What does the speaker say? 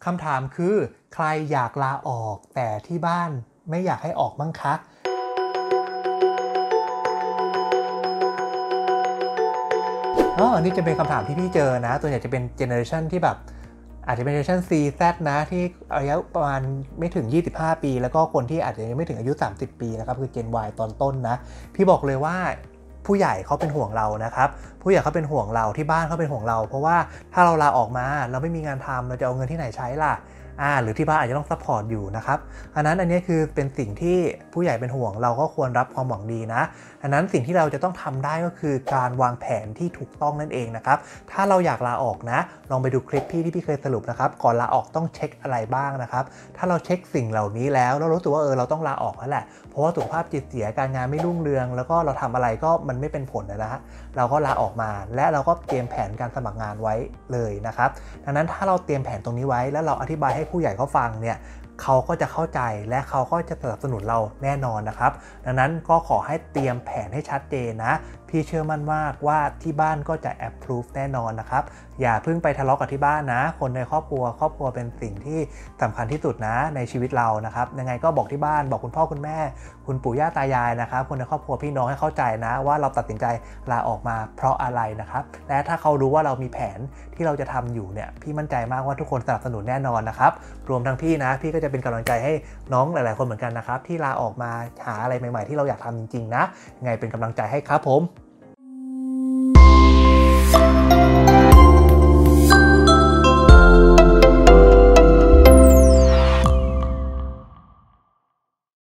คำถามคือใครอยากลาออกแต่ที่บ้านไม่อยากให้ออกบ้างคะอันนี้จะเป็นคำถามที่พี่เจอนะตัวใหญ่จะเป็นเจเนอเรชันที่แบบอาจจะเป็นเจเนอเรชัน C Z นะที่อายุประมาณไม่ถึง25 ปีแล้วก็คนที่อาจจะยังไม่ถึงอายุ30 ปีนะครับคือ Gen Y ตอนต้นนะพี่บอกเลยว่าผู้ใหญ่เขาเป็นห่วงเรานะครับผู้ใหญ่เขาเป็นห่วงเราที่บ้านเขาเป็นห่วงเราเพราะว่าถ้าเราลาออกมาเราไม่มีงานทำเราจะเอาเงินที่ไหนใช้ล่ะหรือที่บ้านอาจจะต้องซัพพอร์ตอยู่นะครับอันนี้คือเป็นสิ่งที่ผู้ใหญ่เป็นห่วงเราก็ควรรับความหวังดีนะอันนั้นสิ่งที่เราจะต้องทำได้ก็คือการวางแผนที่ถูกต้องนั่นเองนะครับถ้าเราอยากลาออกนะลองไปดูคลิปที่พี่เคยสรุปนะครับก่อนลาออกต้องเช็คอะไรบ้างนะครับถ้าเราเช็คสิ่งเหล่านี้แล้วเรารู้สึกว่าเราต้องลาออกแล้วแหละเพราะว่าสุขภาพจิตเสียการงานไม่รุ่งเรืองแล้วก็เราทำอะไรก็มันไม่เป็นผลนะฮะเราก็ลาออกมาและเราก็เตรียมแผนการสมัครงานไว้เลยนะครับดังนั้นถ้าเราเตรียมแผนตรงนี้ไว้แล้วเราอธิบายให้ผู้ใหญ่เขาฟังเนี่ยเขาก็จะเข้าใจและเขาก็จะสนับสนุนเราแน่นอนนะครับดังนั้นก็ขอให้เตรียมแผนให้ชัดเจนนะพี่เชื่อมั่นมากว่าที่บ้านก็จะ approve แน่นอนนะครับอย่าเพิ่งไปทะเลาะกับที่บ้านนะคนในครอบครัวเป็นสิ่งที่สำคัญที่สุดนะในชีวิตเรานะครับยังไงก็บอกที่บ้านบอกคุณพ่อคุณแม่คุณปู่ย่าตายายนะครับคนในครอบครัวพี่น้องให้เข้าใจนะว่าเราตัดสินใจลาออกมาเพราะอะไรนะครับและถ้าเขารู้ว่าเรามีแผนที่เราจะทำอยู่เนี่ยพี่มั่นใจมากว่าทุกคนสนับสนุนแน่นอนนะครับรวมทั้งพี่นะพี่ก็จะเป็นกำลังใจให้น้องหลายๆคนเหมือนกันนะครับที่ลาออกมาหาอะไรใหม่ๆที่เราอยากทำจริงๆนะยังไงเป็นกำลังใจให้ครับผม